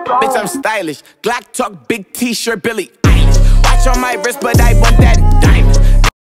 Bitch, I'm stylish. Glock talk, big t-shirt, Billy Eilish. Watch on my wrist, but I want that diamond.